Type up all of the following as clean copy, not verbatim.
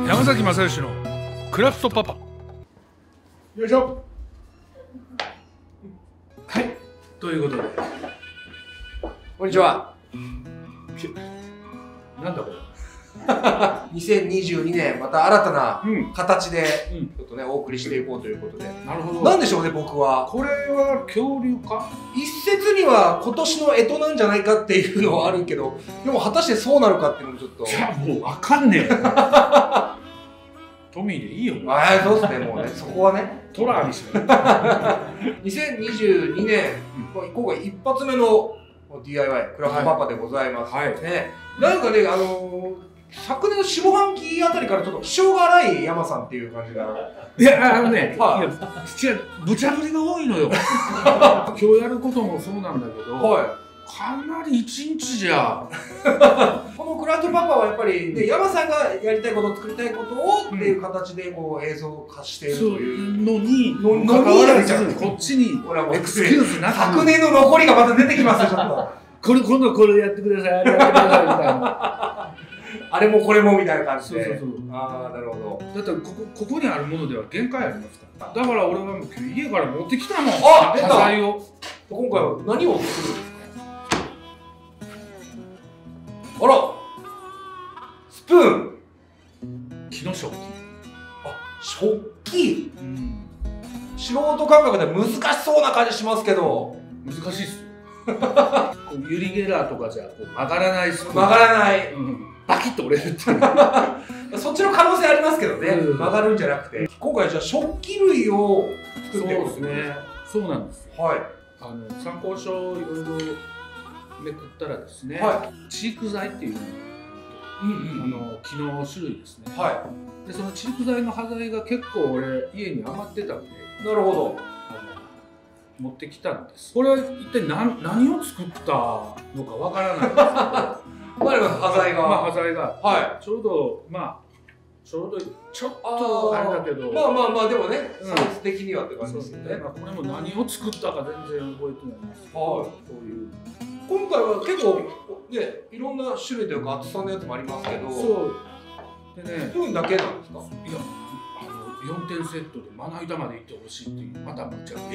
山崎正義のクラフトパパ。よいしょ。はい、ということでこんにちは。 なんだこれ 2022年また新たな形でうんちょっとねお送りしていこうということで、 なるほど。 なんでしょうね、僕はこれは恐竜か。 一説には今年の干支なんじゃないかっていうのはあるけど、でも果たしてそうなのかっていうのもちょっと、 じゃあもうわかんねえよトミーでいいよ。 そうですね、もうねそこはねトラーにしろ 2022年、今回一発目の DIY クラフトパパでございます、 はいね。なんかね、昨年の下半期あたりからちょっと気性が荒い山さんっていう感じが。 いやはいいや違う、無茶ぶりが多いのよ今日やることもそうなんだけど、かなり一日じゃこのクラフトパパはやっぱり、ね、山さんがやりたいこと作りたいことをっていう形でこう映像化しているというのに関わらずこっちにエクスキューズなく昨年の残りがまた出てきますよ、ちょっと。 今度これやってください、あれやってくださいみたいなあれもこれもみたいな感じで。 そうああ、なるほど。 だってここにあるものでは限界ありますから。だから俺はもう家から持ってきたもん。 あ、出た。 素材を。 今回は何を作るんですか。あら、スプーン。 木の食器。 あ、食器。素人感覚で難しそうな感じしますけど。 難しいっすよ。ユリゲラーとかじゃこう曲がらないスプーン。 曲がらない。 バキッと折れるっていう。 そっちの可能性ありますけどね。曲がるんじゃなくて。今回じゃあ食器類を作ってるんですね。 そうなんです。 はい。 参考書をいろいろめくったらですね、チーク材っていう木の種類ですね。でそのチーク材の端材が結構俺家に余ってたんで、 なるほど。 持ってきたんです。これは一体何を作ったのかわからないんですけど、 端材が。 端材が。ちょうどちょっとあれだけど。 まあでもね、サイズ的にはって感じですよね。 これも何を作ったか全然覚えてないんですけど、そういう。 今回は結構ね、いろんな種類というか厚さのやつもありますけど。そう。でね。スプーンだけなんですか。 いや。4点セットでまな板まで行ってほしいっていうまたむっちゃ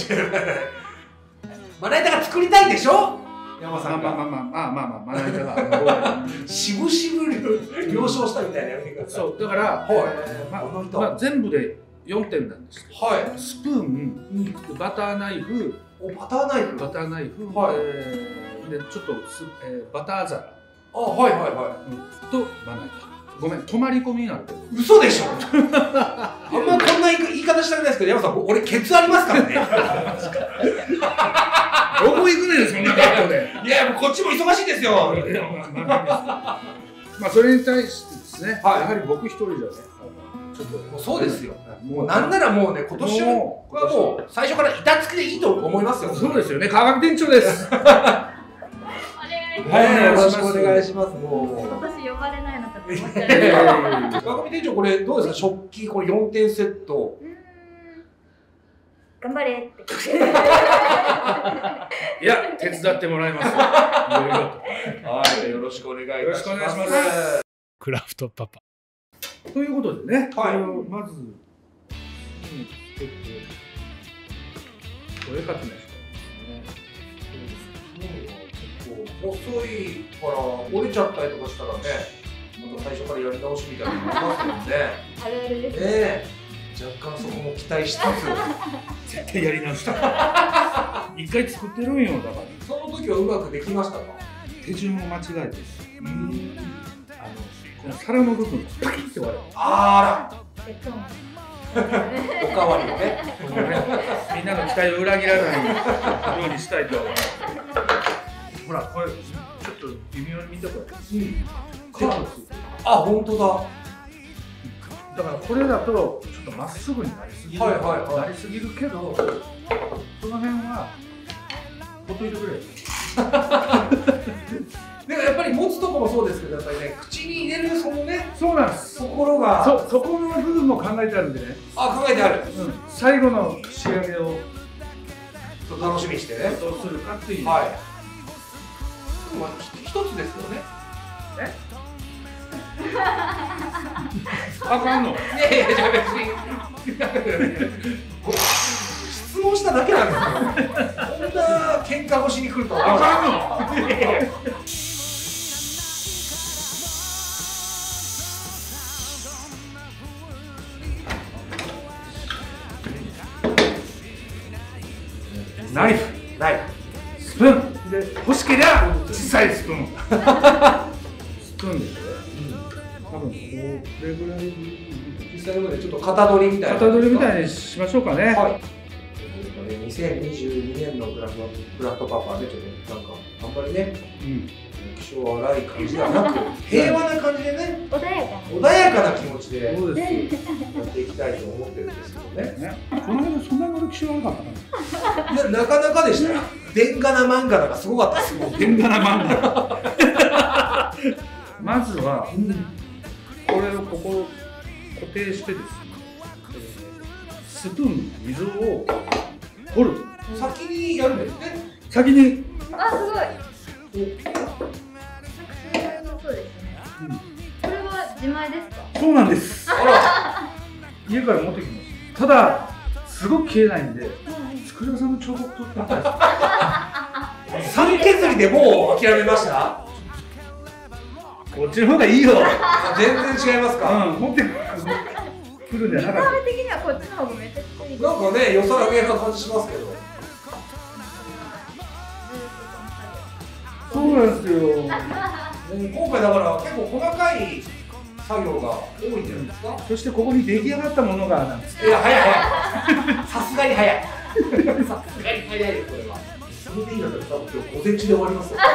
まな板が作りたいでしょ、山さんが。 まな板がしぶしぶ了承したみたいなやつが。 そうだから全部で4点なんですけど、スプーン、バターナイフ、でちょっとバター皿とまな板。ごめん、泊まり込みになるけど。 嘘でしょ。あんまこんな言い方したくないですけど、山さん、俺ケツありますからね。 どこ行くねん、そんな格好で。 いや、もうこっちも忙しいですよ。 まあ、それに対してですね、やはり僕一人じゃね、ちょっと。 そうですよ。もうなんならもうね、今年はもう最初から板付きでいいと思いますよ。 そうですよね、川上店長です。 はい、よろしくお願いします。もう。 私呼ばれないのかと思っちゃう。 川上店長、これどうですか、食器、これ4点セット。 頑張れって。 いや、手伝ってもらいます。 はい、よろしくお願いいたします。 クラフトパパ。ということでね、これをまず、お絵描きの人ですね。 細いから折れちゃったりとかしたらね、また最初からやり直しみたいなのもありますもんね。 あるあるですね。 若干そこも期待しつつ絶対やり直した一回作ってるんよ。だからその時はうまくできましたか。 手順を間違えてこの皿の部分がパキッて割れる。 あらおかわりをねみんなの期待を裏切らないようにしたいと思います。ほら、これちょっと微妙に見てこれ。 あ、本当だ。 だからこれだとちょっとまっすぐになりすぎる。なりすぎるけど、その辺はほっといてくれ。 でもやっぱり持つとこもそうですけど、やっぱりね、口に入れるそのね、 そうなんです。 ところが、 そこの部分も考えてあるんでね。 あ、考えてある。 最後の仕上げを楽しみにしてね。 どうするかっていう。 一つですよね。 あかんの？ いやいや、じゃあ別に質問しただけなんですよ。こんな喧嘩腰に来るとは。 あかんの？ナイフ、スプーンで欲しけりゃ小さいスプーン。スプーンでしょ。多分これぐらい。 実際のでちょっと型取りみたいな。 型取りみたいにしましょうかね。 はい。2022年のブラッドパパでちょっとなんかあんまりね、気性荒い感じではなく平和な感じでね、 穏やかな気持ちでそうです。 やっていきたいと思ってるんですけどね。 この間そんなに俺気性悪かったかな。 なかなかでしたよ。でんがな漫画がすごかったですよ。 でんがな漫画。まずはこれをここ固定してですね、スプーンに溝を掘る。 先にやるんですね。 先に。 あ、すごい。そうですね。これは自前ですか？ そうなんです。 あら。 家から持ってきました。ただすごく消えないんで、佃さんの彫刻取ってみたいです。 三削りでもう諦めました？ こっちの方がいいよ。 全然違いますか？ 持ってくるんじゃなかった。 見た目的にはこっちの方がめちゃくちゃいい。 なんかね、良さげな感じしますけど。 そうなんですよ。 今回だから結構細かい作業が多いんじゃないですか。 そしてここに出来上がったものがなんです。 いや、早い。さすがに早い。さすがに早いよ、これは。それでいいんだったら多分今日午前中で終わりますよ。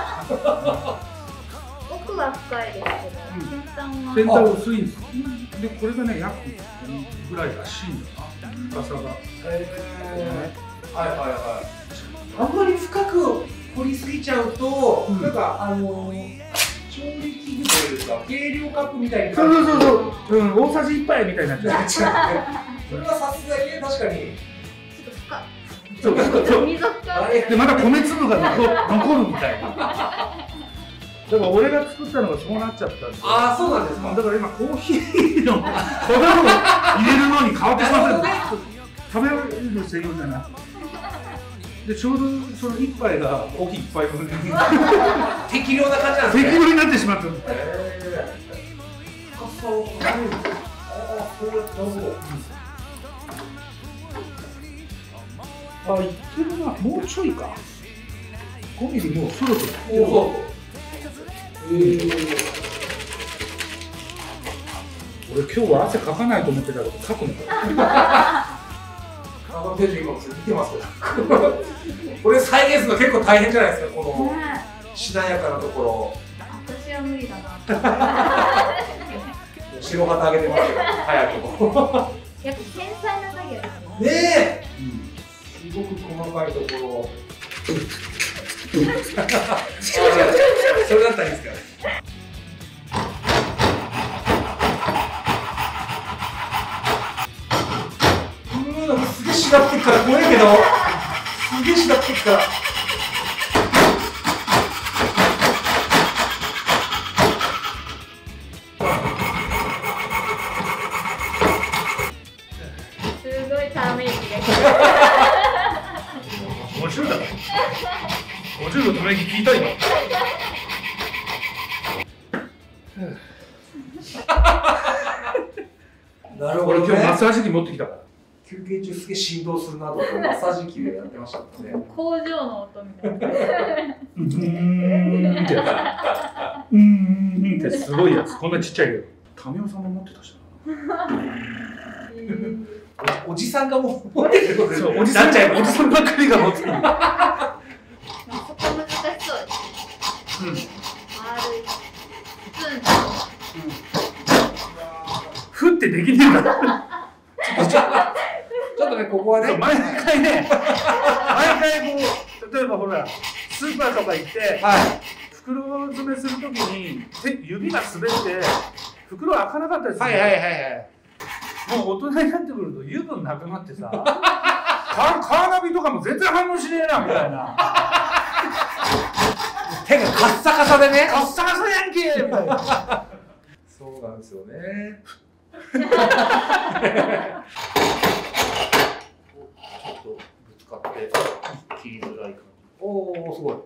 奥は深いですけど、 先端は薄いんです。で、これがね、約ぐらいらしいんだな、深さが。あんまり深く掘りすぎちゃうと、なんか調理器具というか計量カップみたいな。 そう、大さじ1杯みたいになっちゃう。 それはさすがにね、確かに。 ちょっと深い。 そう。 溝深い。 で、また米粒が残るみたいな。だから俺が作ったのがそうなっちゃったんで。 ああ、そうなんですか。 だから今コーヒーの粉を入れるのに変わってしまった。食べる専用じゃない。でちょうどその一杯がコーヒー一杯分適量な感じなんですね。 適量になってしまった。 深さを変える。ああ、こうやってなるほど。 あ、いってるな。もうちょいか。5ミリもうそろそろ。俺今日は汗かかないと思ってたけどかくのか。 ページ今見てますけどこれ再現するの結構大変じゃないですか、このしなやかなところ。 私は無理だな。 白旗あげてますけど、早くも。 やっぱ繊細な作業ですね。ねえ、すごく細かいところ。それだったらいいですか。すげえしなってっから怖いけど、すげえしなってっから。 すごいため息が面白いだろ。50のため息聞いた今。 なるほどね。 俺今日マッサージ機持ってきたから。 休憩中すげえ振動するなと思ってマッサージ機でやってましたもんね。 工場の音みたいな。 ってすごいやつ。こんなちっちゃいけど。民生さんも持ってたしな。おじさんが持ってることですね。 おじさんばっかりが持ってる。 そこ難しそうです。丸い。 ふってできねえんだ。 ちょっとね、ここはね、 毎回こう、例えばほら、スーパーとか行って、袋詰めするときに指が滑って袋開かなかったりする。もう大人になってくると油分なくなってさ、カーナビとかも全然反応しねえなみたいな。 手がカッサカサでね。 カッサカサやんけみたいな。 そうなんですよね。 ちょっとぶつかって切りづらい感じ。おお、すごい。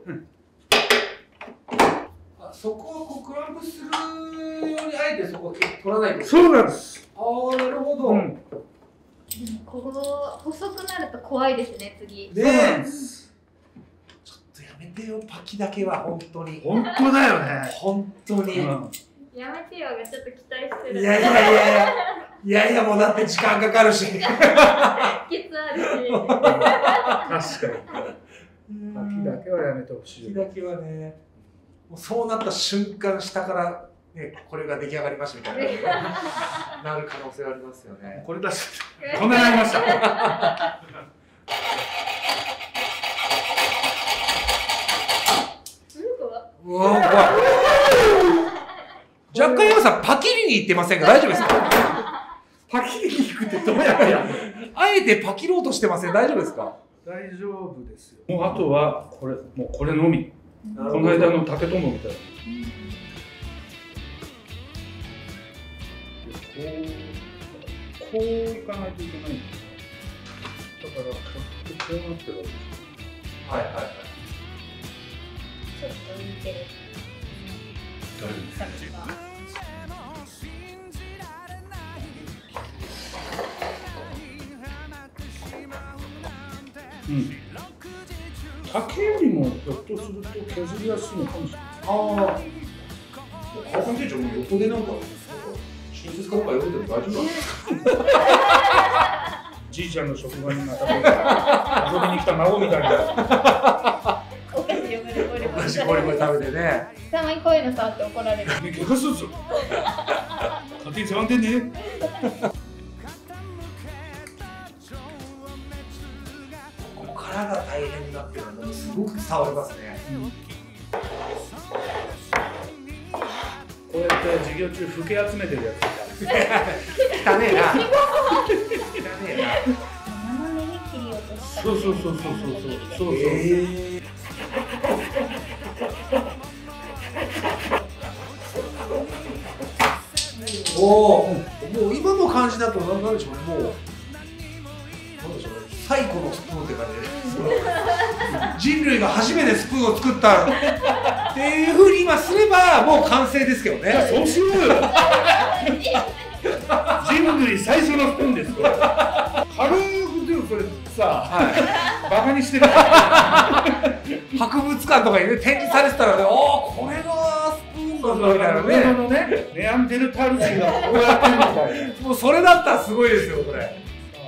そこはこうクランプするようにあえてそこ取らないと。 そうなんです。 ああ、なるほど。 でもここ細くなると怖いですね、次。 ねえ。ちょっとやめてよ、パキだけは本当に。 本当だよね。 本当に。 やめてよがちょっと期待してる。 いやいやいやいやいや、もうだって時間かかるし。 ケツあるし。 確かに。パキだけはやめてほしい。 パキだけはね。もうそうなった瞬間、下からね、これが出来上がりましたみたいななる可能性ありますよね。 これ出してこんなになりました。 うわ、怖い。若干山さん、パキリに行ってませんか？大丈夫ですか？ パキリに行くってどうやってやるの？ あえてパキろうとしてません？大丈夫ですか？ 大丈夫ですよ。もうあとはこれ、もうこれのみ。この間の竹とんぼみたいな。こういかないといけないんだ。だからこうなってるわけです。 はいはいはい。 ちょっと似てる。 大丈夫です。うん。竹よりもひょっとすると削りやすいのかもしれない。 ああ。川上店長も横でなんか親切かどうか読んでも大丈夫なんですか？ じいちゃんの職場にまた遊びに来た孫みたいな。 お菓子をゴリゴリお菓子ゴリゴリ食べてね。 たまにこういうの触って怒られる。 ね、怪我するぞ。勝手に触んでね。 ここからが大変だっていうのはすごく伝わりますね。 こうやって授業中ふけ集めてるやつ汚ねえな。汚ねえな。 斜めに切り落とした。 そう。 おお、もう今の感じだとなんでしょうね。もうなんでしょうね。最古のスプーンって感じで、人類が初めてスプーンを作ったっていうふうに今すればもう完成ですけどね。 そうしようよ。人類最初のスプーンです。軽くでもそれさ、バカにしてる。 博物館とかにね展示されてたらね、おおこれがスプーンなんだみたいなね。 ネアンデルタール人がこうやってるみたいな。 もうそれだったらすごいですよこれ。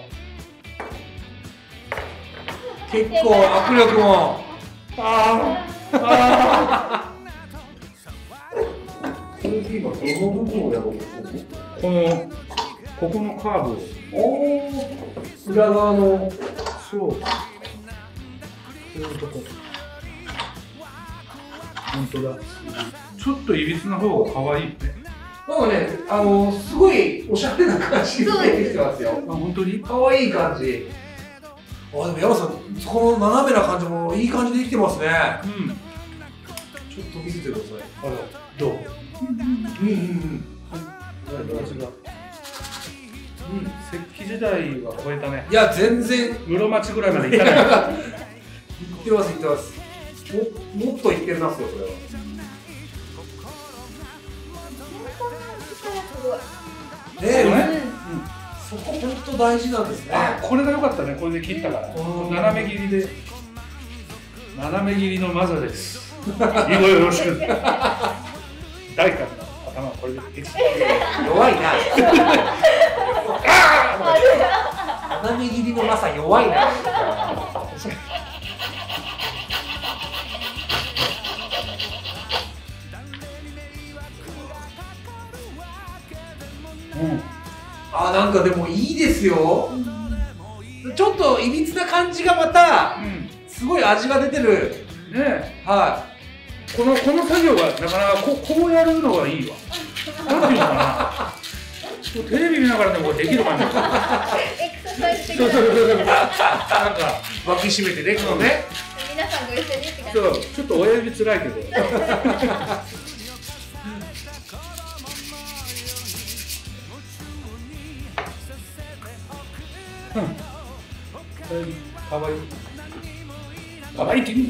結構握力も。次はどの部分をやろう。 ここのカーブを。 おお。裏側の。 そう。こういうとこ。本当だ。ちょっといびつな方が可愛いね。 なんかね、すごいおしゃれな感じでできてますよ。 あ、本当に？ 可愛い感じ。あ、でも山さん、この斜めな感じもいい感じでできてますね。 うん。 ちょっと見せてください。 あら、どう？ 形が。 石器時代は超えたね。 いや、全然。 室町ぐらいまで行ったね。 行ってます、行ってます。もっと行ってるなっすよ、これは。ねえ、そこ本当大事なんですね。 これが良かったね、これで切ったから。斜め切りで。斜め切りのマザです。以後よろしく。大官の頭これで切って。 弱いな。斜め切りのマサ弱いな。あ、なんかでもいいですよ。ちょっといびつな感じがまた、すごい味が出てる。 ね、 はい。 この作業がなかなかこうやるのがいいわ。なんていうのかな。テレビ見ながらでもできる感じ。 エクササイズ的な。 なんか脇締めてね、このね。 皆さんご一緒にって感じ。 そう、ちょっと親指つらいけど。 かわいい。かわいいって言う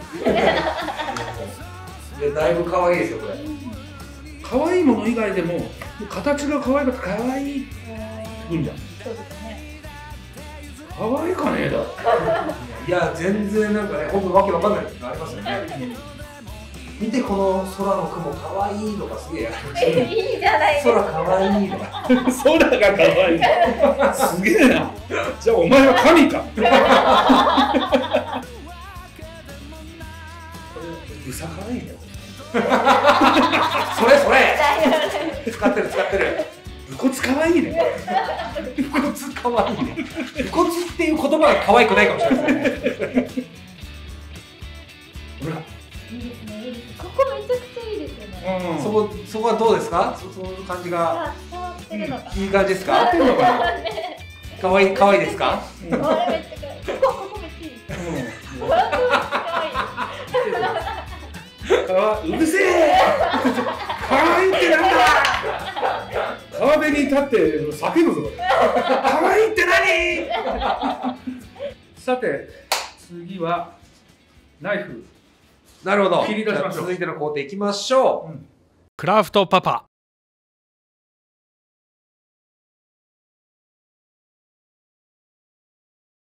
の？だいぶ可愛いですよこれ。 かわいいもの以外でも形が可愛かったらかわいいって言うんじゃん。 そうですね。 かわいいかねえだ。 いや全然なんかね、本当わけわかんないのありますよね。見てこの空の雲可愛いのがすげえありますね。 いいじゃないですか。 空可愛いのが。 空が可愛い。すげえな。じゃあお前は神か。うさ可愛いね。 それ使ってる。 武骨可愛いね。 武骨可愛いね。武骨っていう言葉が可愛くないかもしれないですね。ほら。 いいですね。ここめちゃくちゃいいですよね。 そこはどうですか？その感じが伝わってるのかな。 いい感じですか？可愛いですか？ これめっちゃ可愛い。ここめっちゃいい。これめっちゃ可愛い。 うるせえ。可愛いってなんだ。川辺に立って叫ぶぞ。可愛いって何？さて次はナイフ。 なるほど。 切り出しましょう。 続いての工程いきましょう。 クラフトパパ。